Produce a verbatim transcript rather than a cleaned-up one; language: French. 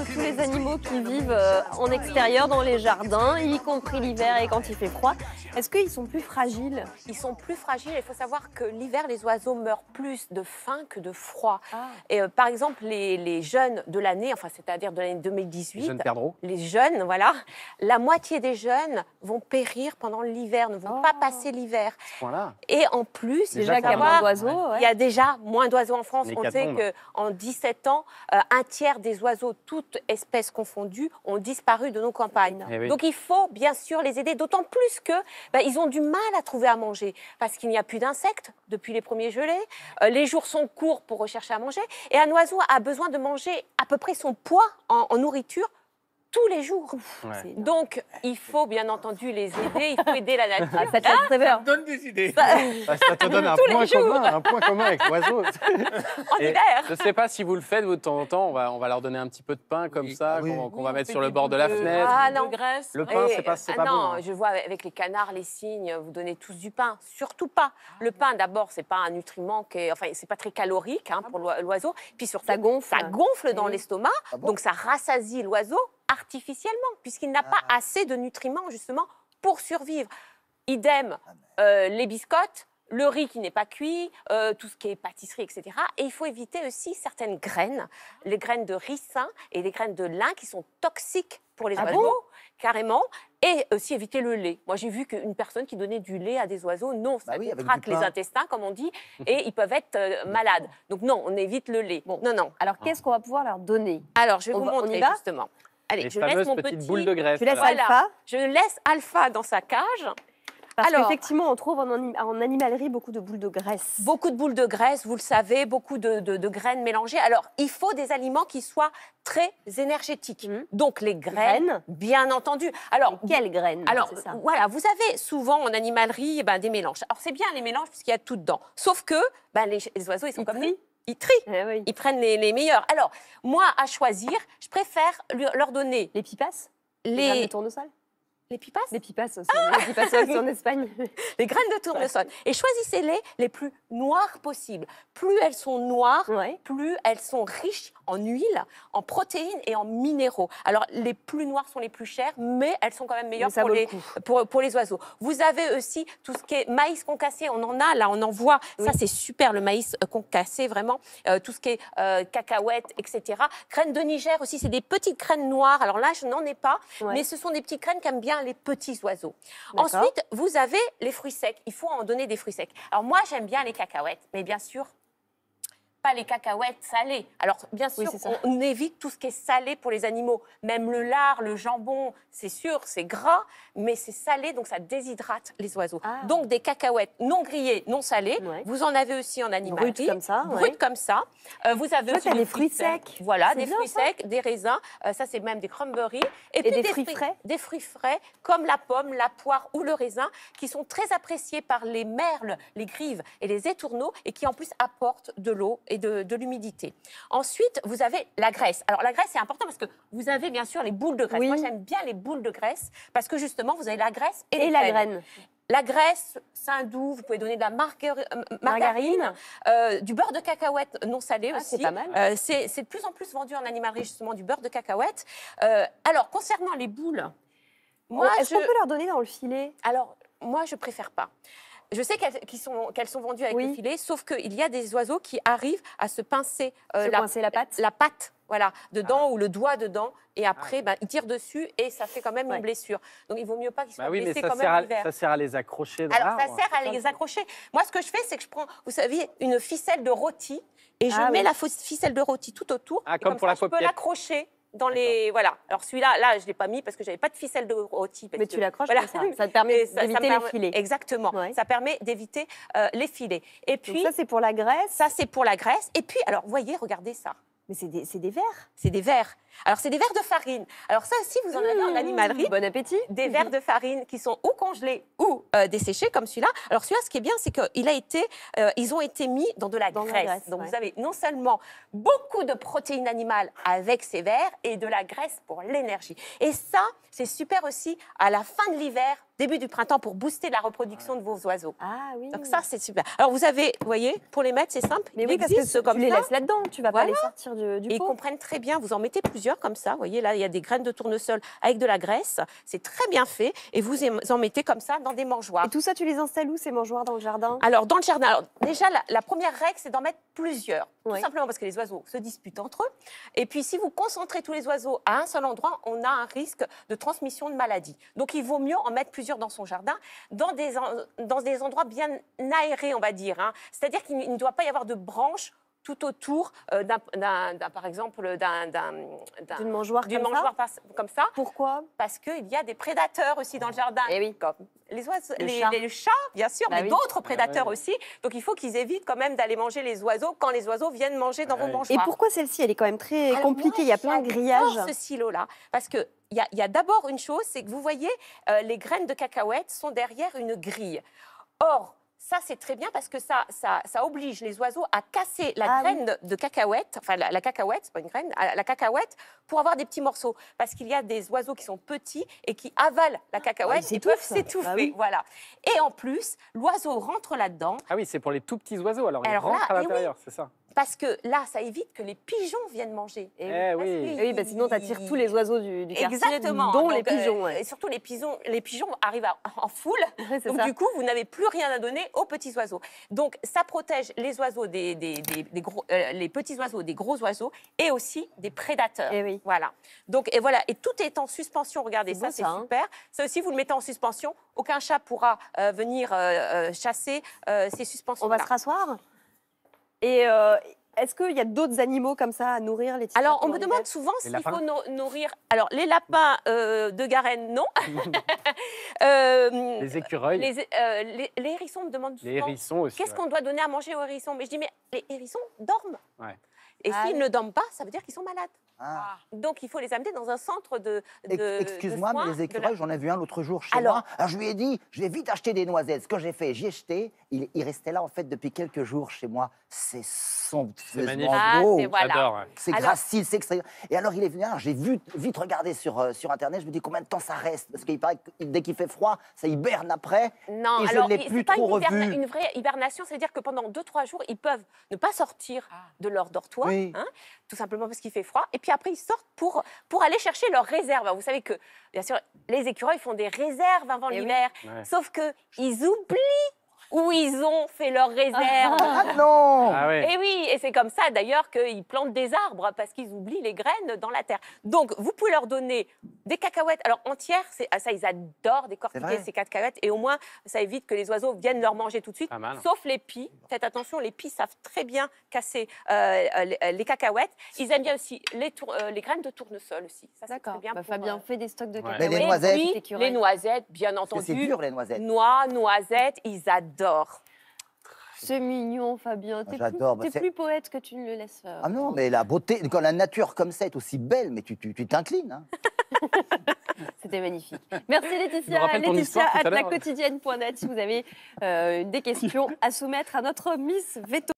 tous les animaux qui vivent euh, en extérieur, dans les jardins, y compris l'hiver et quand il fait froid. Est-ce qu'ils sont plus fragiles? Ils sont plus fragiles. Il faut savoir que l'hiver, les oiseaux meurent plus de faim que de froid. Ah. Et euh, par exemple, les, les jeunes de l'année, enfin c'est-à-dire de l'année deux mille dix-huit, Les jeunes perdreaux. les jeunes, voilà, la moitié des jeunes vont périr pendant l'hiver, ne vont Oh. pas passer l'hiver. Voilà. Et en plus, il Déjà faut qu'il y a moins savoir, d'oiseaux. il y a déjà moins d'oiseaux en France. Les On sait catombes. qu'en dix-sept ans, euh, un tiers des oiseaux, toutes espèces confondues, ont disparu de nos campagnes. Eh oui. Donc il faut bien sûr les aider, d'autant plus que ben, ils ont du mal à trouver à manger parce qu'il n'y a plus d'insectes depuis les premiers gelées. Euh, les jours sont courts pour rechercher à manger et un oiseau a besoin de manger à peu près son poids en, en nourriture tous les jours. Ouais. Donc il faut bien entendu les aider, il faut aider la nature. Ah, ça te laisse rêveur. Donne des idées. Ah, ça te donne un Tous les point jours. commun, un point commun avec l'oiseau. En Et hiver. je ne sais pas si vous le faites vous, de temps en temps. On va, on va leur donner un petit peu de pain comme Oui. ça, Ah oui. qu'on qu'on va Oui, mettre on sur fait le des bord de la boules de- fenêtre. Ah non. de graisse. Le pain, Et- c'est pas, c'est ah pas non, bon. hein. je vois avec les canards, les cygnes, vous donnez tous du pain. Surtout pas. Le pain, d'abord, c'est pas un nutriment qui est, enfin, c'est pas très calorique hein, pour l'oi- l'oiseau. Puis surtout, Ça gonfle. ça gonfle dans Oui. l'estomac, Ah bon donc ça rassasie l'oiseau artificiellement, puisqu'il n'a pas Ah. assez de nutriments justement pour survivre. Idem, Ah ben. euh, les biscottes. Le riz qui n'est pas cuit, euh, tout ce qui est pâtisserie, et cetera. Et il faut éviter aussi certaines graines, les graines de ricin et les graines de lin qui sont toxiques pour les Ah oiseaux, bon carrément. Et aussi éviter le lait. Moi, j'ai vu qu'une personne qui donnait du lait à des oiseaux, non, ça Bah oui, avec du contracte les pain. intestins, comme on dit, et ils peuvent être euh, malades. Donc non, on évite le lait. Bon. Non, non. Alors, qu'est-ce qu'on va pouvoir leur donner? Alors, je vais On vous va- on y montrer va justement. Allez, Les je laisse fameuses mon petites petit... boules de graisse. Tu laisses voilà. Voilà. Alpha? Je laisse Alpha dans sa cage. Parce Alors- qu'effectivement, on trouve en, anim- en animalerie beaucoup de boules de graisse. Beaucoup de boules de graisse, vous le savez, beaucoup de, de- de graines mélangées. Alors, il faut des aliments qui soient très énergétiques. Mhm. Donc, les graines, Graines. bien entendu. Alors, Mais quelles graines? alors c'est ça. voilà, vous avez souvent en animalerie eh ben, des mélanges. Alors, c'est bien les mélanges puisqu'il y a tout dedans. Sauf que ben, les, les oiseaux, ils sont Ils comme trient. nous. Ils trient. Eh oui. Ils prennent les, les meilleurs. Alors, moi, à choisir, je préfère lui- leur donner Les pipas? Les graines de les, tournesol? les pipas, Les pipas aussi. Les pipas aussi en Espagne. les graines de tournesol. Et choisissez-les les plus noires possibles. Plus elles sont noires, Ouais. plus elles sont riches en huile, en protéines et en minéraux. Alors, les plus noires sont les plus chères, mais elles sont quand même meilleures Mais ça pour vaut le les, coup. pour, pour les oiseaux. Vous avez aussi tout ce qui est maïs concassé. On en a, là, on en voit. Ça, c'est super, le maïs euh, concassé, vraiment. Euh, tout ce qui est euh, cacahuètes, et cetera. Graines de Niger aussi, c'est des petites graines noires. Alors là, je n'en ai pas, Ouais. mais ce sont des petites graines qu'aiment bien les petits oiseaux. D'accord. Ensuite, vous avez les fruits secs. Il faut en donner des fruits secs. Alors moi, j'aime bien les cacahuètes, mais bien sûr, pas les cacahuètes salées. Alors bien sûr, Oui, c'est ça. on, on évite tout ce qui est salé pour les animaux. Même le lard, le jambon, c'est sûr, c'est gras, mais c'est salé, donc ça déshydrate les oiseaux. Ah. Donc des cacahuètes non grillées, non salées. Ouais. Vous en avez aussi en animalerie. Brutes comme ça, Brutes ouais. comme ça. Euh, vous avez Toi, aussi t'as des fruits secs. Voilà, C'est des bien, fruits ça. secs, des raisins. Euh, ça, c'est même des cranberries. Et, des fruits frais. Des fruits frais, comme la pomme, la poire ou le raisin, qui sont très appréciés par les merles, les grives et les étourneaux, et qui en plus apportent de l'eau et de, de l'humidité. Ensuite, vous avez la graisse. Alors, la graisse, c'est important parce que vous avez bien sûr les boules de graisse. Oui. Moi, j'aime bien les boules de graisse parce que justement, vous avez la graisse et, Et les la graines. graine? La graisse, saindoux, vous pouvez donner de la margar- euh, margarine, Margarine. euh, du beurre de cacahuète non salé Ah, aussi. c'est pas mal. Euh, c'est c'est de plus en plus vendu en animalerie, justement, du beurre de cacahuète. Euh, alors, concernant les boules, moi, Est-ce je, qu'on peut leur donner dans le filet? alors, moi, je préfère pas. Je sais qu'elles qu'ils sont, qu'elles sont vendues avec Oui. le filet, sauf qu'il y a des oiseaux qui arrivent à se pincer euh, Se la, coincer la patte? la patte, voilà, dedans ou le doigt dedans, et après, ben, ils tirent dessus et ça fait quand même Ouais. une blessure. Donc, il vaut mieux pas qu'ils soient Bah oui, mais blessés ça quand sert, même à, l'hiver. ça sert à les accrocher dans Alors, ça l'arbre. sert à les accrocher. Moi, ce que je fais, c'est que je prends, vous savez, une ficelle de rôti et je Ah mets oui. la fausse ficelle de rôti tout autour. Ah, Et comme pour ça, la je peux paupiette. l'accrocher dans les... Voilà. Alors, celui-là, là, je ne l'ai pas mis parce que je n'avais pas de ficelle de rôti. parce Mais que- tu l'accroches voilà. comme ça. Ça te permet Et ça- ça me d'éviter les permet- filets. Exactement. Ouais. Ça permet d'éviter euh, les filets. Et Donc puis, ça, c'est pour la graisse. ça, c'est pour la graisse. Et puis, alors, voyez, regardez ça. Mais c'est des, c'est des vers. C'est des verres. Alors, c'est des verres de farine. Alors, ça aussi, vous en avez en animalerie. Bon appétit. Des verres de farine qui sont ou congelés ou euh, desséchés comme celui-là. Alors celui-là, ce qui est bien, c'est qu'ils a été, euh, ils ont été mis dans de la Dans la graisse. graisse, Donc ouais. vous avez non seulement beaucoup de protéines animales avec ces verres et de la graisse pour l'énergie. Et ça, c'est super aussi à la fin de l'hiver début du printemps pour booster la reproduction de vos oiseaux. Ah oui. Donc ça, c'est super. Alors vous avez, vous voyez, pour les mettre, c'est simple. Mais il oui, parce que existe tu comme les ça. laisses là-dedans, tu vas Voilà. pas les sortir du, du Et ils pot. comprennent très bien, vous en mettez plusieurs comme ça, vous voyez là, il y a des graines de tournesol avec de la graisse, c'est très bien fait, et vous en mettez comme ça dans des mangeoires. Et tout ça, tu les installes où, ces mangeoires, dans le jardin? Alors dans le jardin, alors, déjà la, la première règle, c'est d'en mettre plusieurs, Oui. tout simplement parce que les oiseaux se disputent entre eux, et puis si vous concentrez tous les oiseaux à un seul endroit, on a un risque de transmission de maladies. Donc il vaut mieux en mettre plusieurs dans son jardin, dans des, en- dans des endroits bien aérés, on va dire, hein. C'est-à-dire qu'il ne doit pas y avoir de branches tout autour, euh, d'un, d'un- d'un- par exemple, d'un, d'un, d'un- D'une mangeoire d'une comme mangeoire ça? pas- comme ça, Pourquoi? parce qu'il y a des prédateurs aussi dans le jardin. Eh oui. Comme les, oiseaux, Le les, chat. les chats, bien sûr, Bah mais oui. d'autres prédateurs ouais. aussi. Donc il faut qu'ils évitent quand même d'aller manger les oiseaux quand les oiseaux viennent manger dans Ouais. vos Et mangeoires. pourquoi celle-ci, elle est quand même très Alors, compliquée, moi, il y a plein de grillages. j'adore ce silo-là, parce que il y a, il y a d'abord une chose, c'est que vous voyez, euh, les graines de cacahuètes sont derrière une grille. Or, ça, c'est très bien parce que ça, ça, ça oblige les oiseaux à casser la Ah oui. graine de, de cacahuète, enfin la, la cacahuète, c'est pas une graine, la cacahuète, pour avoir des petits morceaux. Parce qu'il y a des oiseaux qui sont petits et qui avalent la cacahuète ils et peuvent s'étouffent. s'étouffer. Bah oui. Voilà. Et en plus, l'oiseau rentre là-dedans. Ah oui, c'est pour les tout petits oiseaux, alors, Alors ils rentrent là, à eh l'intérieur, c'est ça. Parce que là, ça évite que les pigeons viennent manger. Eh Eh Parce oui. que- Oui, bah sinon, tu attires tous les oiseaux du, du quartier, Exactement. dont les Donc, euh, pigeons. ouais. Et surtout, les pigeons, les pigeons arrivent à- en foule. Ouais, c'est Donc, ça. du coup, vous n'avez plus rien à donner aux petits oiseaux. Donc, ça protège les oiseaux des, des- des- des gros, euh, les petits oiseaux des gros oiseaux et aussi des prédateurs. Eh oui. Voilà. Donc, et voilà. Et tout est en suspension. Regardez C'est ça, beau, c'est ça, hein. super. Ça aussi, vous le mettez en suspension. Aucun chat pourra euh, venir euh, euh, chasser euh, ces suspensions. On va se rasseoir. Et euh, est-ce qu'il y a d'autres animaux comme ça à nourrir les petits Alors, on lapins me dans demande l'hiver souvent Les s'il faut lapins no- nourrir. Alors, les lapins euh, de Garenne, non. Euh, Les écureuils, les, les, euh, les- les hérissons me demandent souvent hérissons aussi. qu'est-ce ouais. qu'on doit donner à manger aux hérissons. Mais je dis, mais les hérissons dorment. Ouais. Et Ah s'ils oui. ne dorment pas, ça veut dire qu'ils sont malades. Ah. Donc, il faut les amener dans un centre de. Ex- de Excuse-moi, de mais soins les de écureuils, la- j'en ai vu un l'autre jour chez Alors- moi. Alors je lui ai dit, je vais vite acheter des noisettes. Ce que j'ai fait, j'y ai jeté. Il, il restait là en fait depuis quelques jours chez moi. C'est somptueusement magnifique. Ah, beau. c'est voilà. J'adore. ouais. C'est Alors- gracile, c'est extrêmement. Et alors il est venu, alors, j'ai vu vite regardé sur, euh, sur internet, je me dis combien de temps ça reste. Parce qu'il paraît que dès qu'il fait froid, ça hiberne après. Non, Et je alors l'ai il- plus c'est pas trop une, hiberna- revu. une vraie hibernation, c'est-à-dire que pendant deux trois jours, ils peuvent ne pas sortir de leur dortoir, Oui. hein, tout simplement parce qu'il fait froid, et puis après ils sortent pour, pour aller chercher leurs réserves. Vous savez que, bien sûr, les écureuils font des réserves avant Eh oui. l'hiver, Ouais. sauf qu'ils oublient où ils ont fait leurs réserves. Ah non Ah ouais. Et oui, et c'est comme ça d'ailleurs qu'ils plantent des arbres parce qu'ils oublient les graines dans la terre. Donc vous pouvez leur donner des cacahuètes, alors entières, c'est, ah, ça ils adorent décortiquer vrai. ces cacahuètes et au moins ça évite que les oiseaux viennent leur manger tout de suite. Pas mal. Sauf les pies, faites attention, les pies savent très bien casser euh, euh, les, euh, les cacahuètes. Ils aiment bien aussi les, tour- euh, les graines de tournesol aussi. Ça, c'est D'accord. très bien Bah, pour, Fabien euh, fait des stocks de Ouais. cacahuètes. Mais les et noisettes. puis, écureuils. les noisettes, bien Parce que c'est entendu. dur les noisettes. Noix, noisettes, ils adorent. C'est mignon, Fabien. T'es plus, J'adore, bah, t'es c'est- plus poète que tu ne le laisses faire. Ah non, mais la beauté, quand la nature comme ça est aussi belle, mais tu tu- tu t'inclines. Hein. C'était magnifique. Merci Tu Laetitia. nous rappelles ton Laetitia histoire tout à at l'heure laquotidienne point net si vous avez euh, des questions à soumettre à notre Miss Veto.